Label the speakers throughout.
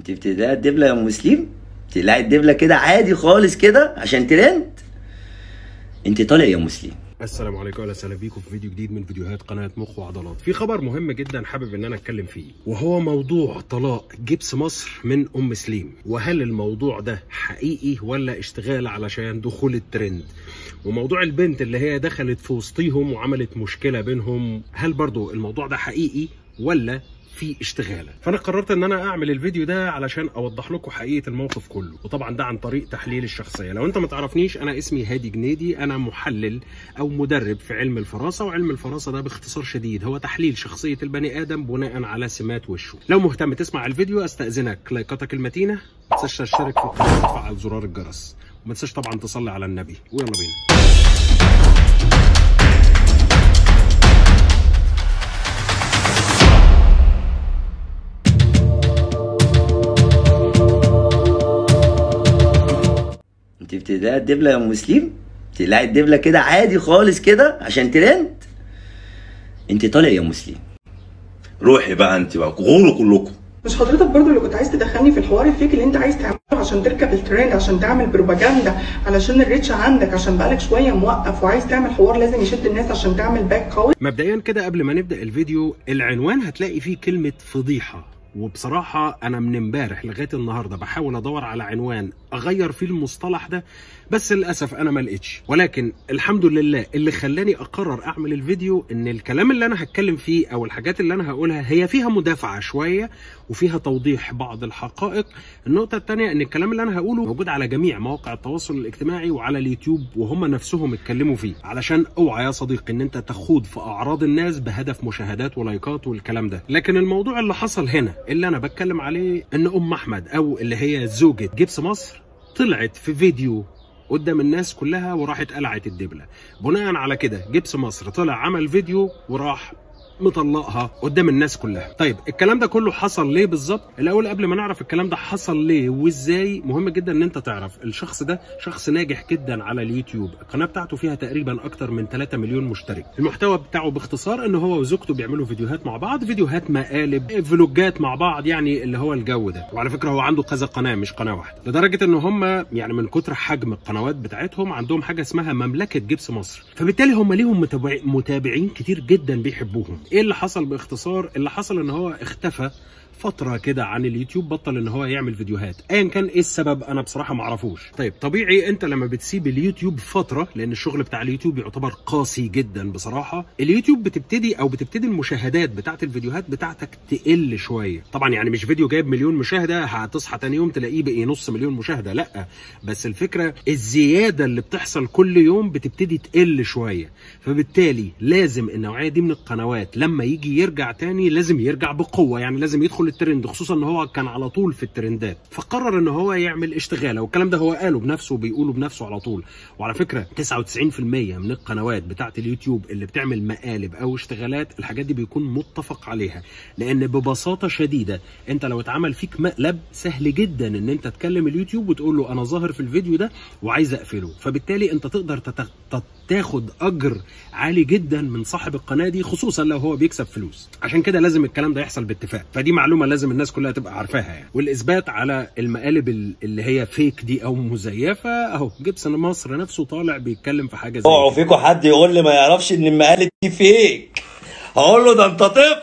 Speaker 1: انت بتقلعي الدبله يا ام مسلم؟ تقلعي الدبله كده عادي خالص كده عشان ترند؟ انت طالع يا مسلم.
Speaker 2: السلام عليكم، اهلا وسهلا بيكم في فيديو جديد من فيديوهات قناه مخ وعضلات. في خبر مهم جدا حابب ان انا اتكلم فيه، وهو موضوع طلاق جبس مصر من ام سليم. وهل الموضوع ده حقيقي ولا اشتغال علشان دخول الترند؟ وموضوع البنت اللي هي دخلت في وسطيهم وعملت مشكله بينهم، هل برضو الموضوع ده حقيقي ولا في اشتغاله؟ فانا قررت ان انا اعمل الفيديو ده علشان اوضح لكم حقيقه الموقف كله، وطبعا ده عن طريق تحليل الشخصيه. لو انت ما تعرفنيش، انا اسمي هادي جنيدي، انا محلل او مدرب في علم الفراسه. وعلم الفراسه ده باختصار شديد هو تحليل شخصيه البني ادم بناء على سمات وشه. لو مهتم تسمع الفيديو استاذنك لايكاتك المتينه، ما تنساش تشترك في القناه وتفعل زرار الجرس، وما تنساش طبعا تصلي على النبي، ويلا بينا.
Speaker 1: انت بتقلعي الدبله يا ام مسلم؟ تقلعي الدبله كده عادي خالص كده عشان ترند؟ انت طالع يا مسلم.
Speaker 3: روحي بقى انت بقى غوروا كلكم.
Speaker 4: مش حضرتك برضو اللي كنت عايز تدخلني في الحوار الفيك اللي انت عايز تعمله عشان تركب الترند، عشان تعمل بروباجندا، علشان الريتش عندك، عشان بقالك شويه موقف وعايز تعمل حوار لازم يشد الناس عشان تعمل باك قوي؟
Speaker 2: مبدئيا كده قبل ما نبدا الفيديو، العنوان هتلاقي فيه كلمه فضيحه، وبصراحه انا من امبارح لغايه النهارده بحاول ادور على عنوان اغير فيه المصطلح ده، بس للاسف انا ما لقيتش. ولكن الحمد لله اللي خلاني اقرر اعمل الفيديو ان الكلام اللي انا هتكلم فيه او الحاجات اللي انا هقولها هي فيها مدافعه شويه وفيها توضيح بعض الحقائق. النقطه الثانيه ان الكلام اللي انا هقوله موجود على جميع مواقع التواصل الاجتماعي وعلى اليوتيوب، وهم نفسهم اتكلموا فيه، علشان اوعى يا صديقي ان انت تخوض في اعراض الناس بهدف مشاهدات ولايكات والكلام ده. لكن الموضوع اللي حصل هنا اللي انا بتكلم عليه ان ام احمد او اللي هي زوجة جبس مصر طلعت في فيديو قدام الناس كلها وراحت قلعت الدبله. بناء على كده جبس مصر طلع عمل فيديو وراح مطلقها قدام الناس كلها. طيب الكلام ده كله حصل ليه بالظبط؟ الاول قبل ما نعرف الكلام ده حصل ليه وازاي، مهم جدا ان انت تعرف الشخص ده شخص ناجح جدا على اليوتيوب. القناه بتاعته فيها تقريبا اكتر من 3 مليون مشترك. المحتوى بتاعه باختصار ان هو وزوجته بيعملوا فيديوهات مع بعض، فيديوهات مقالب، فلوجات مع بعض، يعني اللي هو الجو ده. وعلى فكره هو عنده كذا قناه مش قناه واحده، لدرجه ان هم يعني من كتر حجم القنوات بتاعتهم عندهم حاجه اسمها مملكه جبس مصر، فبالتالي هم ليهم متابعين كتير جدا بيحبوهم. ايه اللي حصل باختصار؟ اللي حصل ان هو اختفى فتره كده عن اليوتيوب، بطل ان هو يعمل فيديوهات، ايا كان ايه السبب انا بصراحه ما اعرفوش. طيب طبيعي انت لما بتسيب اليوتيوب فتره، لان الشغل بتاع اليوتيوب يعتبر قاسي جدا بصراحه، اليوتيوب بتبتدي المشاهدات بتاعت الفيديوهات بتاعتك تقل شويه. طبعا يعني مش فيديو جايب مليون مشاهده هتصحى تاني يوم تلاقيه بقي نص مليون مشاهده، لا، بس الفكره الزياده اللي بتحصل كل يوم بتبتدي تقل شويه. فبالتالي لازم النوعيه دي من القنوات لما يجي يرجع تاني لازم يرجع بقوه، يعني لازم يدخل الترند، خصوصا ان هو كان على طول في الترندات. فقرر ان هو يعمل اشتغاله، والكلام ده هو قاله بنفسه وبيقوله بنفسه على طول. وعلى فكره 99% من القنوات بتاعه اليوتيوب اللي بتعمل مقالب او اشتغالات، الحاجات دي بيكون متفق عليها، لان ببساطه شديده انت لو اتعمل فيك مقلب سهل جدا ان انت تكلم اليوتيوب وتقول له انا ظاهر في الفيديو ده وعايز اقفله. فبالتالي انت تقدر تاخد اجر عالي جدا من صاحب القناه دي، خصوصا لو هو بيكسب فلوس. عشان كده لازم الكلام ده يحصل باتفاق، فدي معلومه لازم الناس كلها تبقى عارفاها يعني. والاثبات على المقالب اللي هي فيك دي او مزيفه اهو، جبس مصر نفسه طالع بيتكلم في حاجه زي
Speaker 3: اوعوا فيكم حد يقول لي ما يعرفش ان المقالب دي فيك، هقول له ده انت طفل.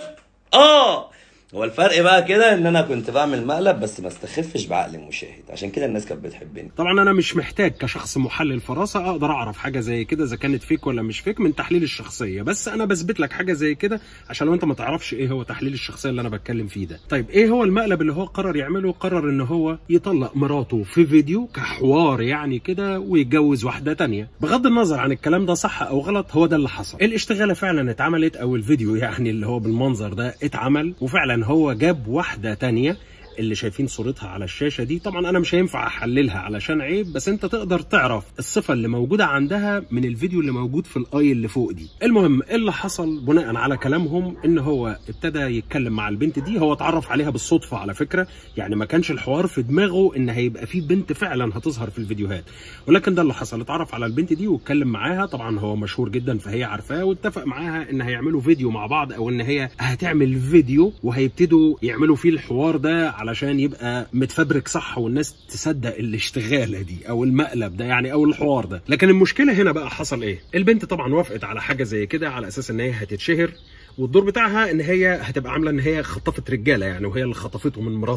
Speaker 3: هو الفرق بقى كده ان انا كنت بعمل مقلب بس ما استخفش بعقل المشاهد، عشان كده الناس كانت بتحبني.
Speaker 2: طبعا انا مش محتاج كشخص محلل فراسه اقدر اعرف حاجه زي كده اذا كانت فيك ولا مش فيك من تحليل الشخصيه، بس انا بثبت لك حاجه زي كده عشان لو انت ما تعرفش ايه هو تحليل الشخصيه اللي انا بتكلم فيه ده. طيب ايه هو المقلب اللي هو قرر يعمله؟ قرر ان هو يطلق مراته في فيديو كحوار يعني كده ويتجوز واحده تانية. بغض النظر عن الكلام ده صح او غلط، هو ده اللي حصل. الاشتغاله فعلا اتعملت، او الفيديو يعني اللي هو بالمنظر ده اتعمل، وفعلا هو جاب واحده تانية اللي شايفين صورتها على الشاشه دي. طبعا انا مش هينفع احللها علشان عيب، بس انت تقدر تعرف الصفه اللي موجوده عندها من الفيديو اللي موجود في الاي اللي فوق دي. المهم اللي حصل بناء على كلامهم ان هو ابتدى يتكلم مع البنت دي. هو اتعرف عليها بالصدفه على فكره، يعني ما كانش الحوار في دماغه ان هيبقى في بنت فعلا هتظهر في الفيديوهات، ولكن ده اللي حصل. اتعرف على البنت دي واتكلم معاها، طبعا هو مشهور جدا فهي عارفاه، واتفق معاها ان هيعملوا فيديو مع بعض، او ان هي هتعمل فيديو وهيبتدوا يعملوا فيه الحوار ده علشان يبقى متفبرك صح والناس تصدق الاشتغاله دي او المقلب ده يعني او الحوار ده. لكن المشكله هنا بقى حصل ايه؟ البنت طبعا وافقت على حاجه زي كده على اساس ان هي هتتشهر، والدور بتاعها ان هي هتبقى عامله ان هي خطفت رجاله يعني، وهي اللي خطفته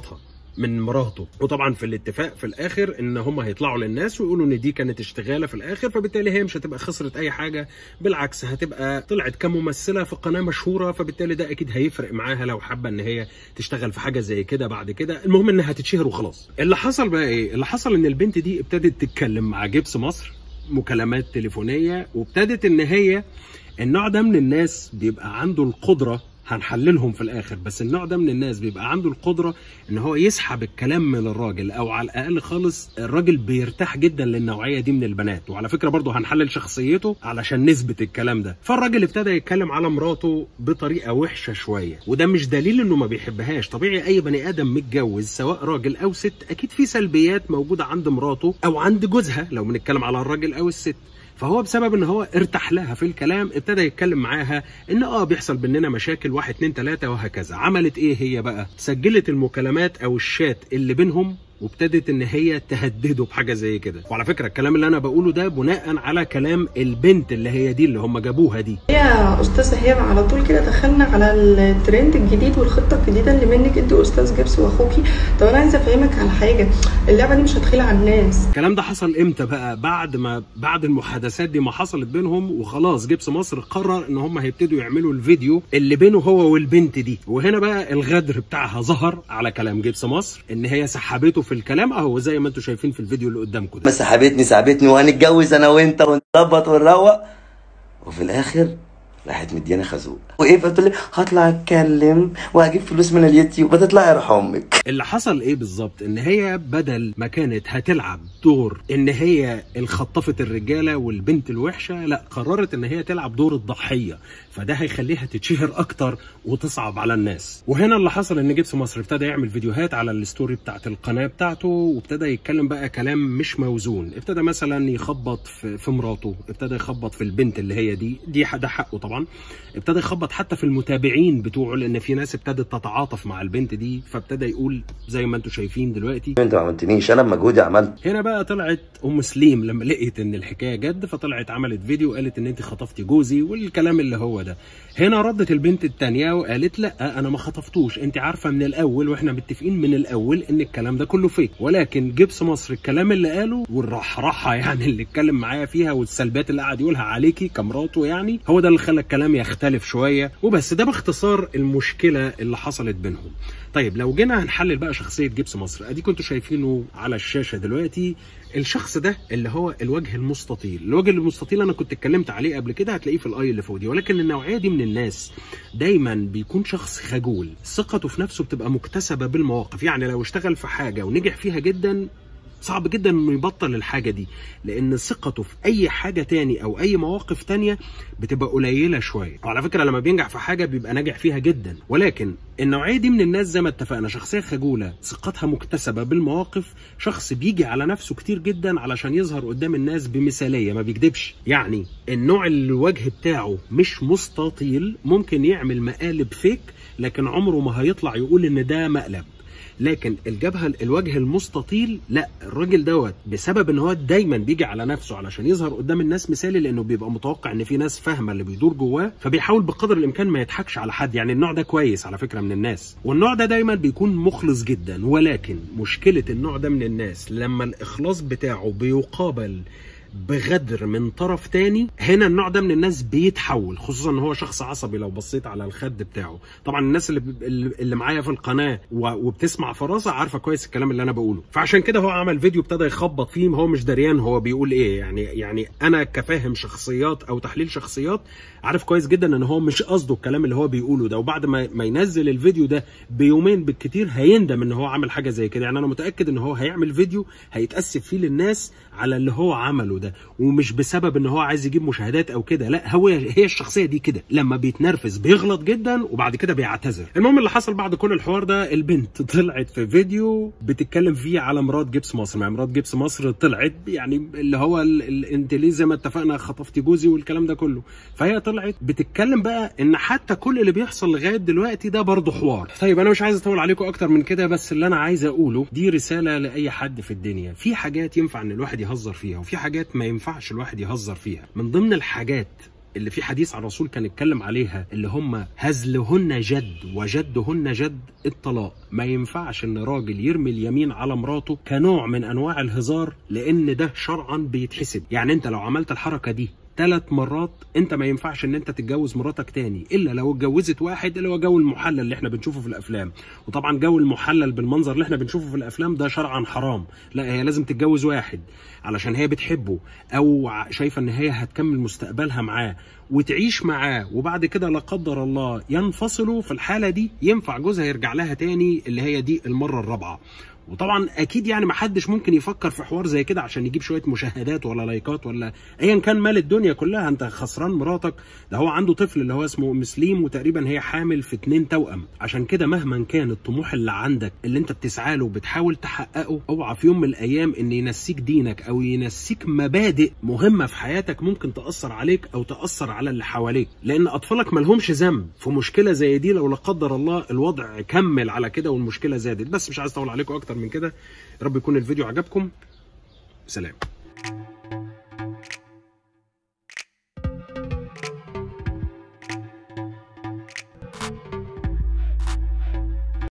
Speaker 2: من مراته. وطبعا في الاتفاق في الاخر ان هم هيطلعوا للناس ويقولوا ان دي كانت اشتغاله في الاخر، فبالتالي هي مش هتبقى خسرت اي حاجه، بالعكس هتبقى طلعت كممثله في قناه مشهوره، فبالتالي ده اكيد هيفرق معاها لو حابه ان هي تشتغل في حاجه زي كده بعد كده. المهم انها هتتشهر وخلاص. اللي حصل بقى ايه؟ اللي حصل ان البنت دي ابتدت تتكلم مع جيبس مصر مكالمات تليفونيه، وابتدت ان هي النوع ده من الناس بيبقى عنده القدره، هنحللهم في الاخر، بس النوع ده من الناس بيبقى عنده القدره ان هو يسحب الكلام من الراجل، او على الاقل خالص الراجل بيرتاح جدا للنوعيه دي من البنات. وعلى فكره برضه هنحلل شخصيته علشان نثبت الكلام ده. فالراجل ابتدى يتكلم على مراته بطريقه وحشه شويه، وده مش دليل انه ما بيحبهاش. طبيعي اي بني ادم متجوز سواء راجل او ست اكيد في سلبيات موجوده عند مراته او عند جوزها لو بنتكلم على الراجل او الست. فهو بسبب ان هو ارتاح لها في الكلام ابتدى يتكلم معاها ان بيحصل بيننا مشاكل 1 2 3 وهكذا. عملت ايه هي بقى؟ سجلت المكالمات او الشات اللي بينهم، وابتدت ان هي تهدده بحاجه زي كده. وعلى فكره الكلام اللي انا بقوله ده بناء على كلام البنت اللي هي دي اللي هم جابوها دي.
Speaker 4: يا استاذه هبه على طول كده دخلنا على الترند الجديد والخطه الجديده اللي منك انت استاذ جيبس واخوكي. طب انا عايزه افهمك على حاجه، اللعبه دي مش هتخيل على الناس.
Speaker 2: الكلام ده حصل امتى بقى؟ بعد المحادثات دي ما حصلت بينهم، وخلاص جيبس مصر قرر ان هم هيبتدوا يعملوا الفيديو اللي بينه هو والبنت دي. وهنا بقى الغدر بتاعها ظهر على كلام جيبس مصر، ان هي سحبته في الكلام اهو زي ما انتم شايفين في الفيديو اللي قدامكم ده.
Speaker 3: سحبتني وهنتجوز انا وانت ونظبط ونروق، وفي الاخر راحت مديانه خازوق. وايه فتقول لي هطلع اتكلم وهجيب فلوس من اليوتيوب، هتطلع يرحم امك.
Speaker 2: اللي حصل ايه بالظبط؟ ان هي بدل ما كانت هتلعب دور ان هي الخطفت الرجاله والبنت الوحشه، لا قررت ان هي تلعب دور الضحيه، فده هيخليها تتشهر اكتر وتصعب على الناس. وهنا اللي حصل ان جيبس مصر ابتدى يعمل فيديوهات على الستوري بتاعت القناه بتاعته، وابتدى يتكلم بقى كلام مش موزون. ابتدى مثلا يخبط في مراته، ابتدى يخبط في البنت اللي هي دي ده حقه طبعا. ابتدى يخبط حتى في المتابعين بتوعه، لان في ناس ابتدت تتعاطف مع البنت دي، فابتدى يقول زي ما انتم شايفين دلوقتي
Speaker 3: انت ما عملتنيش، انا بمجهودي عملت.
Speaker 2: هنا بقى طلعت ام سليم لما لقيت ان الحكايه جد، فطلعت عملت فيديو قالت ان انت خطفتي جوزي والكلام اللي هو ده. هنا ردت البنت الثانيه وقالت لا انا ما خطفتوش، انت عارفه من الاول واحنا متفقين من الاول ان الكلام ده كله فيك. ولكن جيبس مصر الكلام اللي قاله والرحرحه يعني اللي اتكلم معايا فيها والسلبيات اللي قعد يقولها عليكي كمراته، يعني هو ده اللي خلى الكلام يختلف شويه وبس. ده باختصار المشكله اللي حصلت بينهم. طيب لو جينا هنحلل بقى شخصيه جيبس مصر، ادي كنتوا شايفينه على الشاشه دلوقتي. الشخص ده اللي هو الوجه المستطيل، الوجه المستطيل انا كنت اتكلمت عليه قبل كده، هتلاقيه في الاي اللي فوق دي. ولكن النوعيه دي من الناس دايما بيكون شخص خجول، ثقته في نفسه بتبقى مكتسبه بالمواقف. يعني لو اشتغل في حاجه ونجح فيها جدا صعب جدا انه يبطل الحاجه دي، لان ثقته في اي حاجه تاني او اي مواقف تانيه بتبقى قليله شويه. وعلى فكره لما بينجح في حاجه بيبقى ناجح فيها جدا. ولكن النوعيه دي من الناس زي ما اتفقنا شخصيه خجوله، ثقتها مكتسبه بالمواقف، شخص بيجي على نفسه كتير جدا علشان يظهر قدام الناس بمثاليه، ما بيكدبش. يعني النوع اللي الوجه بتاعه مش مستطيل ممكن يعمل مقالب فيك، لكن عمره ما هيطلع يقول ان ده مقلب. لكن الوجه المستطيل لا، الراجل دوت بسبب ان هو دايما بيجي على نفسه علشان يظهر قدام الناس مثالي، لانه بيبقى متوقع ان في ناس فاهمه اللي بيدور جواه، فبيحاول بقدر الامكان ما يضحكش على حد. يعني النوع ده كويس على فكره من الناس، والنوع ده دايما بيكون مخلص جدا. ولكن مشكله النوع ده من الناس لما الاخلاص بتاعه بيقابل بغدر من طرف تاني، هنا النوع ده من الناس بيتحول، خصوصا ان هو شخص عصبي. لو بصيت على الخد بتاعه، طبعا الناس اللي معايا في القناه وبتسمع فراسه عارفه كويس الكلام اللي انا بقوله. فعشان كده هو عمل فيديو ابتدى يخبط فيه، هو مش دريان هو بيقول ايه. يعني انا كفاهم شخصيات او تحليل شخصيات عارف كويس جدا ان هو مش قصده الكلام اللي هو بيقوله ده. وبعد ما ينزل الفيديو ده بيومين بالكتير هيندم ان هو عمل حاجه زي كده. يعني انا متاكد ان هو هيعمل فيديو هيتاسف فيه للناس على اللي هو عمله ده. ده، ومش بسبب ان هو عايز يجيب مشاهدات او كده، لا هي الشخصيه دي كده لما بيتنرفز بيغلط جدا وبعد كده بيعتذر. المهم اللي حصل بعد كل الحوار ده، البنت طلعت في فيديو بتتكلم فيه على مرات جبس مصر. مع مرات جبس مصر طلعت يعني اللي هو انت ليه زي ما اتفقنا خطفتي جوزي والكلام ده كله. فهي طلعت بتتكلم بقى ان حتى كل اللي بيحصل لغايه دلوقتي ده برضه حوار. طيب انا مش عايز اطول عليكم اكتر من كده، بس اللي انا عايز اقوله دي رساله لاي حد في الدنيا. في حاجات ينفع ان الواحد يهزر فيها، وفي حاجات ما ينفعش الواحد يهزر فيها. من ضمن الحاجات اللي في حديث عن الرسول كان اتكلم عليها اللي هم هزلهن جد وجدهن جد، الطلاق. ما ينفعش ان راجل يرمي اليمين على مراته كنوع من انواع الهزار، لان ده شرعا بيتحسب. يعني انت لو عملت الحركه دي 3 مرات انت ما ينفعش ان انت تتجوز مراتك تاني، الا لو اتجوزت واحد، اللي هو جو المحلل اللي احنا بنشوفه في الافلام. وطبعا جو المحلل بالمنظر اللي احنا بنشوفه في الافلام ده شرعا حرام. لا، هي لازم تتجوز واحد علشان هي بتحبه او شايفه ان هي هتكمل مستقبلها معاه وتعيش معاه، وبعد كده لا قدر الله ينفصلوا. في الحاله دي ينفع جوزها يرجع لها تاني، اللي هي دي المره الرابعه. وطبعا اكيد يعني ما حدش ممكن يفكر في حوار زي كده عشان يجيب شويه مشاهدات ولا لايكات ولا ايا كان مال الدنيا كلها. انت خسران مراتك. ده هو عنده طفل اللي هو اسمه مسليم، وتقريبا هي حامل في 2 توأم. عشان كده مهما كان الطموح اللي عندك اللي انت بتسعى له وبتحاول تحققه، اوعى في يوم من الايام ان ينسيك دينك او ينسيك مبادئ مهمه في حياتك ممكن تاثر عليك او تاثر على اللي حواليك. لان اطفالك ما لهمش ذنب في مشكله زي دي لو لا قدر الله الوضع كمل على كده والمشكله زادت. بس مش عايز اطول عليكم اكتر من كده. يا رب يكون الفيديو عجبكم. سلام.